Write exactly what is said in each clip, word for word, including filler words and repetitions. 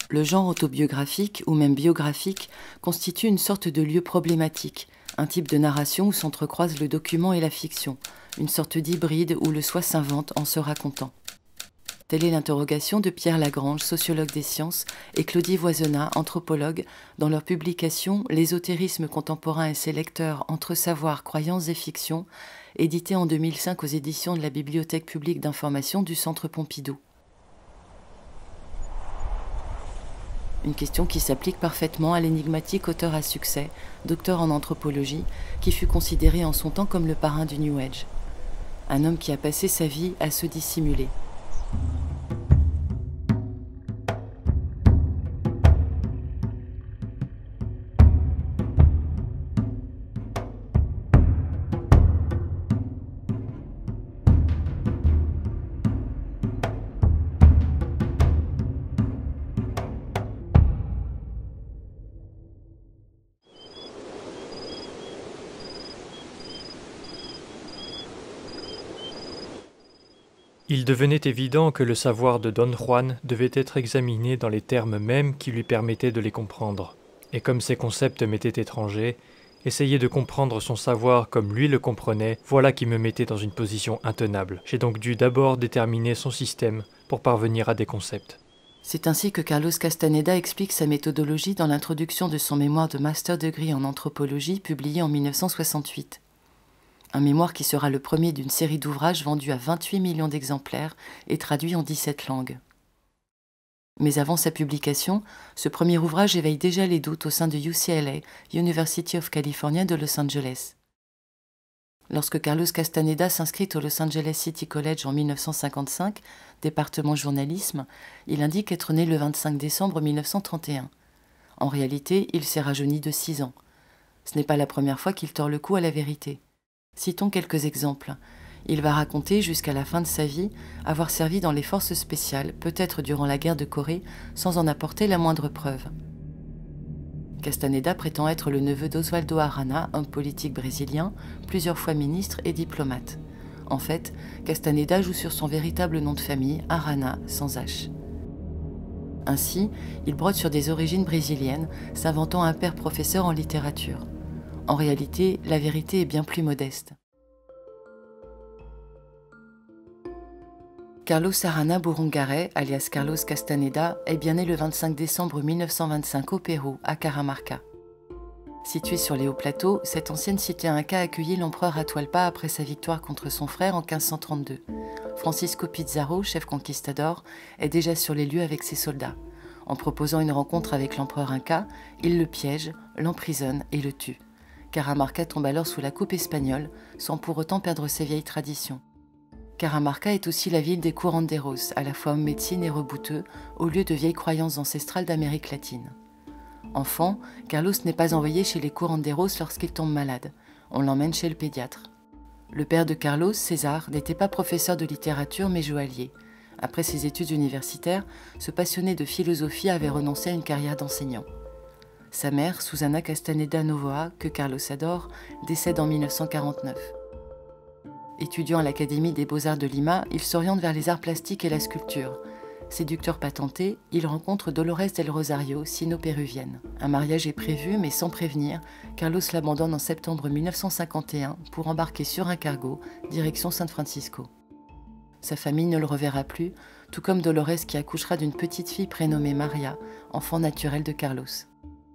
Le genre autobiographique ou même biographique constitue une sorte de lieu problématique, un type de narration où s'entrecroisent le document et la fiction, une sorte d'hybride où le soi s'invente en se racontant. Telle est l'interrogation de Pierre Lagrange, sociologue des sciences, et Claudie Voisonnat, anthropologue, dans leur publication « L'ésotérisme contemporain et ses lecteurs entre savoir, croyances et fiction », édité en deux mille cinq aux éditions de la Bibliothèque publique d'information du Centre Pompidou. Une question qui s'applique parfaitement à l'énigmatique auteur à succès, docteur en anthropologie, qui fut considéré en son temps comme le parrain du New Age. Un homme qui a passé sa vie à se dissimuler. Il devenait évident que le savoir de Don Juan devait être examiné dans les termes mêmes qui lui permettaient de les comprendre. Et comme ces concepts m'étaient étrangers, essayer de comprendre son savoir comme lui le comprenait, voilà qui me mettait dans une position intenable. J'ai donc dû d'abord déterminer son système pour parvenir à des concepts. C'est ainsi que Carlos Castaneda explique sa méthodologie dans l'introduction de son mémoire de Master Degree en anthropologie publié en mille neuf cent soixante-huit. Un mémoire qui sera le premier d'une série d'ouvrages vendus à vingt-huit millions d'exemplaires et traduits en dix-sept langues. Mais avant sa publication, ce premier ouvrage éveille déjà les doutes au sein de U C L A, University of California de Los Angeles. Lorsque Carlos Castaneda s'inscrit au Los Angeles City College en mille neuf cent cinquante-cinq, département journalisme, il indique être né le vingt-cinq décembre mille neuf cent trente et un. En réalité, il s'est rajeuni de six ans. Ce n'est pas la première fois qu'il tord le cou à la vérité. Citons quelques exemples. Il va raconter, jusqu'à la fin de sa vie, avoir servi dans les forces spéciales, peut-être durant la guerre de Corée, sans en apporter la moindre preuve. Castaneda prétend être le neveu d'Oswaldo Arana, homme politique brésilien, plusieurs fois ministre et diplomate. En fait, Castaneda joue sur son véritable nom de famille, Arana, sans H. Ainsi, il brode sur des origines brésiliennes, s'inventant un père professeur en littérature. En réalité, la vérité est bien plus modeste. Carlos Arana Burungaray, alias Carlos Castaneda, est bien né le vingt-cinq décembre mille neuf cent vingt-cinq au Pérou, à Caramarca. Située sur les hauts plateaux, cette ancienne cité inca accueillit l'empereur Atahualpa après sa victoire contre son frère en mille cinq cent trente-deux. Francisco Pizarro, chef conquistador, est déjà sur les lieux avec ses soldats. En proposant une rencontre avec l'empereur inca, il le piège, l'emprisonne et le tue. Caramarca tombe alors sous la coupe espagnole, sans pour autant perdre ses vieilles traditions. Caramarca est aussi la ville des curanderos, à la fois homme médecine et rebouteux, au lieu de vieilles croyances ancestrales d'Amérique latine. Enfant, Carlos n'est pas envoyé chez les curanderos lorsqu'il tombe malade. On l'emmène chez le pédiatre. Le père de Carlos, César, n'était pas professeur de littérature mais joaillier. Après ses études universitaires, ce passionné de philosophie avait renoncé à une carrière d'enseignant. Sa mère, Susana Castaneda Novoa, que Carlos adore, décède en mille neuf cent quarante-neuf. Étudiant à l'Académie des Beaux-Arts de Lima, il s'oriente vers les arts plastiques et la sculpture. Séducteur patenté, il rencontre Dolores del Rosario, sino-péruvienne. Un mariage est prévu, mais sans prévenir, Carlos l'abandonne en septembre mille neuf cent cinquante et un pour embarquer sur un cargo, direction San Francisco. Sa famille ne le reverra plus, tout comme Dolores qui accouchera d'une petite fille prénommée Maria, enfant naturel de Carlos.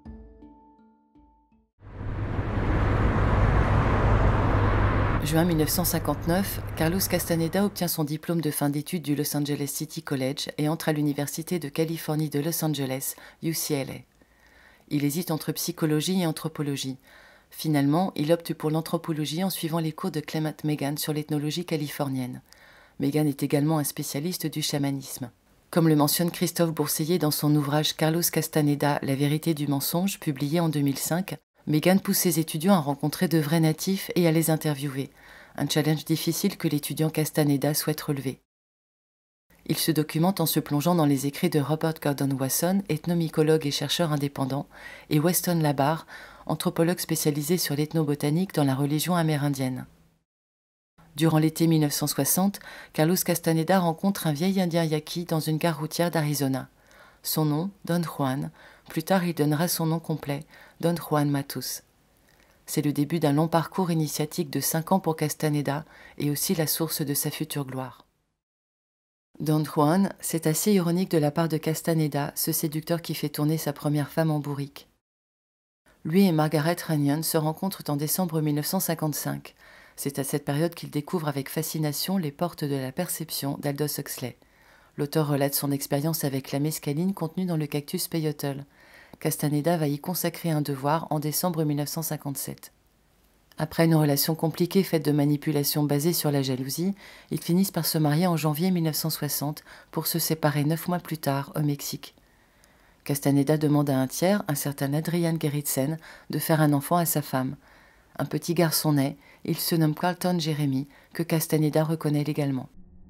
Juin mille neuf cent cinquante-neuf, Carlos Castaneda obtient son diplôme de fin d'études du Los Angeles City College et entre à l'Université de Californie de Los Angeles, U C L A. Il hésite entre psychologie et anthropologie. Finalement, il opte pour l'anthropologie en suivant les cours de Clement Megan sur l'ethnologie californienne. Megan est également un spécialiste du chamanisme. Comme le mentionne Christophe Bourseiller dans son ouvrage Carlos Castaneda, La vérité du mensonge, publié en deux mille cinq, Megan pousse ses étudiants à rencontrer de vrais natifs et à les interviewer, un challenge difficile que l'étudiant Castaneda souhaite relever. Il se documente en se plongeant dans les écrits de Robert Gordon Wasson, ethnomycologue et chercheur indépendant, et Weston Labarre, anthropologue spécialisé sur l'ethnobotanique dans la religion amérindienne. Durant l'été mille neuf cent soixante, Carlos Castaneda rencontre un vieil indien yaqui dans une gare routière d'Arizona. Son nom, Don Juan. Plus tard, il donnera son nom complet, Don Juan Matus. C'est le début d'un long parcours initiatique de cinq ans pour Castaneda et aussi la source de sa future gloire. Don Juan, c'est assez ironique de la part de Castaneda, ce séducteur qui fait tourner sa première femme en bourrique. Lui et Margaret Runyon se rencontrent en décembre mille neuf cent cinquante-cinq. C'est à cette période qu'il découvre avec fascination les portes de la perception d'Aldous Huxley. L'auteur relate son expérience avec la mescaline contenue dans le cactus Peyotl. Castaneda va y consacrer un devoir en décembre mille neuf cent cinquante-sept. Après une relation compliquée faite de manipulations basées sur la jalousie, ils finissent par se marier en janvier mille neuf cent soixante pour se séparer neuf mois plus tard au Mexique. Castaneda demande à un tiers, un certain Adrian Gerritsen, de faire un enfant à sa femme. Un petit garçon naît, il se nomme Carlton Jeremy, que Castaneda reconnaît légalement.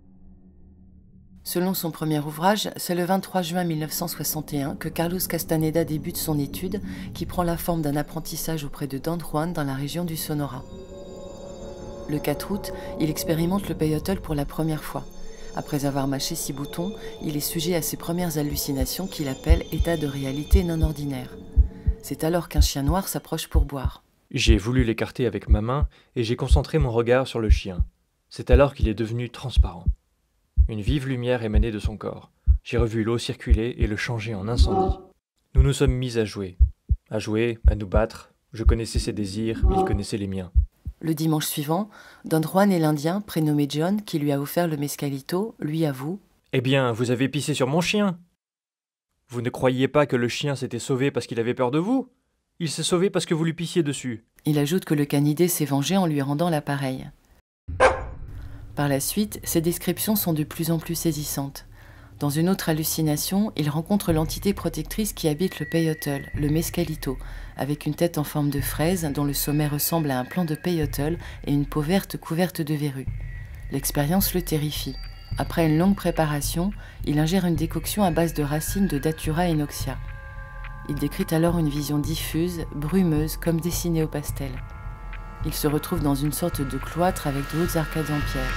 Selon son premier ouvrage, c'est le vingt-trois juin mille neuf cent soixante et un que Carlos Castaneda débute son étude, qui prend la forme d'un apprentissage auprès de Don Juan dans la région du Sonora. Le quatre août, il expérimente le Peyotl pour la première fois. Après avoir mâché six boutons, il est sujet à ses premières hallucinations qu'il appelle « état de réalité non ordinaire ». C'est alors qu'un chien noir s'approche pour boire. J'ai voulu l'écarter avec ma main et j'ai concentré mon regard sur le chien. C'est alors qu'il est devenu transparent. Une vive lumière émanait de son corps. J'ai revu l'eau circuler et le changer en incendie. Nous nous sommes mis à jouer. À jouer, à nous battre. Je connaissais ses désirs, il connaissait les miens. Le dimanche suivant, Don Juan et l'Indien, prénommé John, qui lui a offert le mescalito, lui avoue « Eh bien, vous avez pissé sur mon chien. Vous ne croyiez pas que le chien s'était sauvé parce qu'il avait peur de vous? Il s'est sauvé parce que vous lui pissiez dessus. » Il ajoute que le canidé s'est vengé en lui rendant l'appareil. Par la suite, ses descriptions sont de plus en plus saisissantes. Dans une autre hallucination, il rencontre l'entité protectrice qui habite le Peyotl, le mescalito, avec une tête en forme de fraise dont le sommet ressemble à un plant de Peyotl et une peau verte couverte de verrues. L'expérience le terrifie. Après une longue préparation, il ingère une décoction à base de racines de Datura inoxia. Il décrit alors une vision diffuse, brumeuse, comme dessinée au pastel. Il se retrouve dans une sorte de cloître avec de hautes arcades en pierre.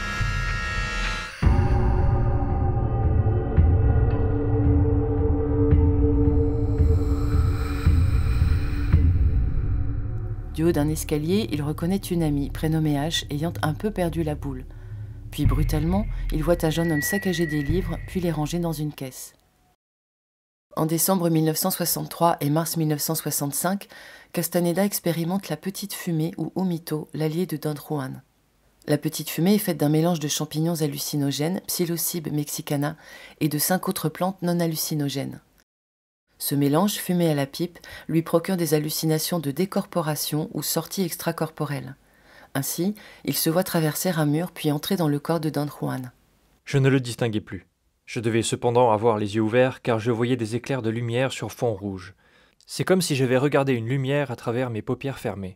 Du haut d'un escalier, il reconnaît une amie, prénommée H, ayant un peu perdu la boule. Puis brutalement, il voit un jeune homme saccager des livres, puis les ranger dans une caisse. En décembre mille neuf cent soixante-trois et mars mille neuf cent soixante-cinq, Castaneda expérimente la petite fumée ou humito, l'allié de Don Juan. La petite fumée est faite d'un mélange de champignons hallucinogènes, Psilocybe mexicana, et de cinq autres plantes non hallucinogènes. Ce mélange, fumé à la pipe, lui procure des hallucinations de décorporation ou sorties extracorporelles. Ainsi, il se voit traverser un mur puis entrer dans le corps de Don Juan. Je ne le distinguais plus. Je devais cependant avoir les yeux ouverts car je voyais des éclairs de lumière sur fond rouge. C'est comme si j'avais regardé une lumière à travers mes paupières fermées.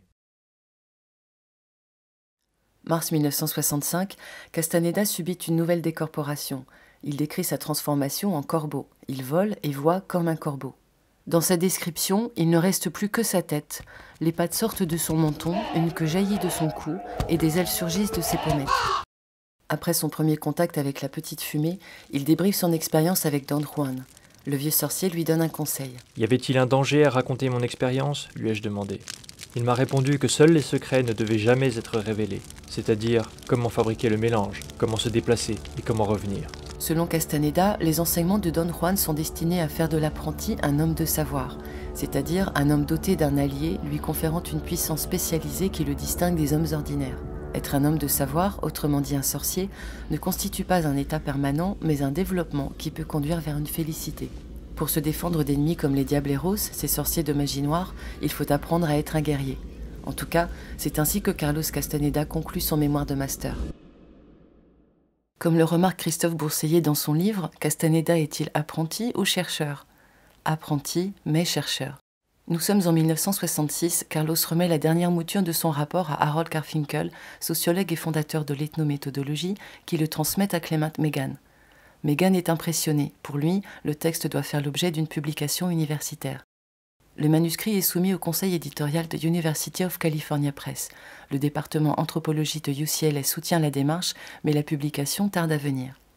Mars mille neuf cent soixante-cinq, Castaneda subit une nouvelle décorporation. Il décrit sa transformation en corbeau. Il vole et voit comme un corbeau. Dans sa description, il ne reste plus que sa tête. Les pattes sortent de son menton, une queue jaillit de son cou et des ailes surgissent de ses pommettes. Après son premier contact avec la petite fumée, il débriefe son expérience avec Don Juan. Le vieux sorcier lui donne un conseil. « Y avait-il un danger à raconter mon expérience ?» lui ai-je demandé. Il m'a répondu que seuls les secrets ne devaient jamais être révélés, c'est-à-dire comment fabriquer le mélange, comment se déplacer et comment revenir. Selon Castaneda, les enseignements de Don Juan sont destinés à faire de l'apprenti un homme de savoir, c'est-à-dire un homme doté d'un allié lui conférant une puissance spécialisée qui le distingue des hommes ordinaires. Être un homme de savoir, autrement dit un sorcier, ne constitue pas un état permanent, mais un développement qui peut conduire vers une félicité. Pour se défendre d'ennemis comme les Diableros, ces sorciers de magie noire, il faut apprendre à être un guerrier. En tout cas, c'est ainsi que Carlos Castaneda conclut son mémoire de master. Comme le remarque Christophe Bourseiller dans son livre, Castaneda est-il apprenti ou chercheur? Apprenti, mais chercheur. Nous sommes en mille neuf cent soixante-six, Carlos remet la dernière mouture de son rapport à Harold Carfinkel, sociologue et fondateur de l'ethnométhodologie, qui le transmet à Clement Megan. Megan est impressionné. Pour lui, le texte doit faire l'objet d'une publication universitaire. Le manuscrit est soumis au conseil éditorial de University of California Press. Le département anthropologie de U C L A soutient la démarche, mais la publication tarde à venir.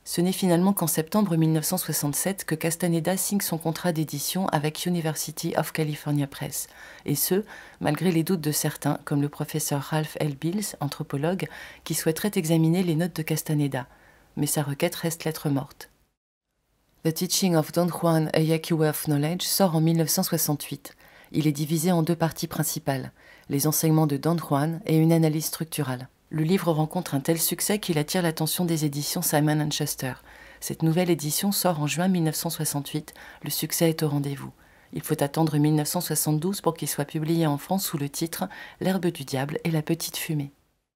Ce n'est finalement qu'en septembre mille neuf cent soixante-sept que Castaneda signe son contrat d'édition avec University of California Press, et ce, malgré les doutes de certains, comme le professeur Ralph L. Beals, anthropologue, qui souhaiterait examiner les notes de Castaneda. Mais sa requête reste lettre morte. The Teaching of Don Juan, a Yaqui Way of Knowledge sort en mille neuf cent soixante-huit. Il est divisé en deux parties principales, les enseignements de Don Juan et une analyse structurale. Le livre rencontre un tel succès qu'il attire l'attention des éditions Simon and Schuster. Cette nouvelle édition sort en juin mille neuf cent soixante-huit. Le succès est au rendez-vous. Il faut attendre mille neuf cent soixante-douze pour qu'il soit publié en France sous le titre « L'herbe du diable et la petite fumée ».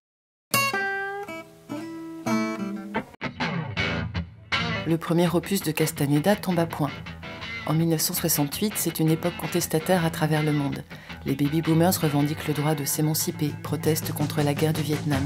Le premier opus de Castaneda tombe à point. En mille neuf cent soixante-huit, c'est une époque contestataire à travers le monde. Les baby-boomers revendiquent le droit de s'émanciper, protestent contre la guerre du Vietnam.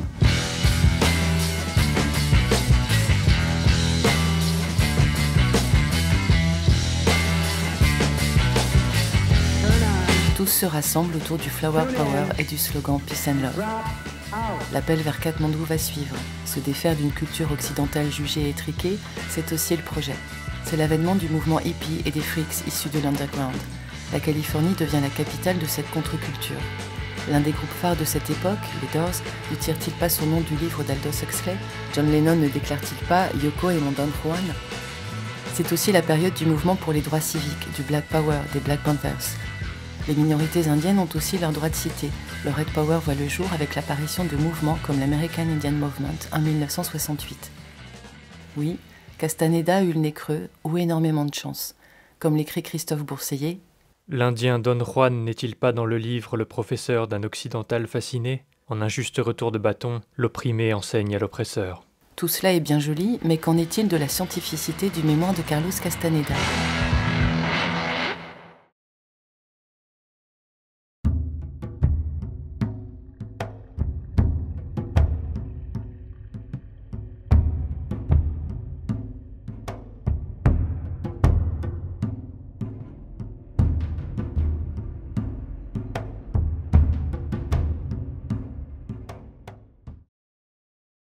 Tous se rassemblent autour du Flower Power et du slogan Peace and Love. L'appel vers Katmandou va suivre. Se défaire d'une culture occidentale jugée étriquée, c'est aussi le projet. C'est l'avènement du mouvement hippie et des freaks issus de l'underground. La Californie devient la capitale de cette contre-culture. L'un des groupes phares de cette époque, les Doors, ne tire-t-il pas son nom du livre d'Aldous Huxley? John Lennon ne déclare-t-il pas « Yoko est mon Don Juan » C'est aussi la période du mouvement pour les droits civiques, du Black Power, des Black Panthers. Les minorités indiennes ont aussi leur droit de citer. Le Red Power voit le jour avec l'apparition de mouvements comme l'American Indian Movement en mille neuf cent soixante-huit. Oui, Castaneda a eu le nez creux ou énormément de chance. Comme l'écrit Christophe Bourseiller, l'Indien Don Juan n'est-il pas dans le livre le professeur d'un occidental fasciné? En un juste retour de bâton, l'opprimé enseigne à l'oppresseur. Tout cela est bien joli, mais qu'en est-il de la scientificité du mémoire de Carlos Castaneda?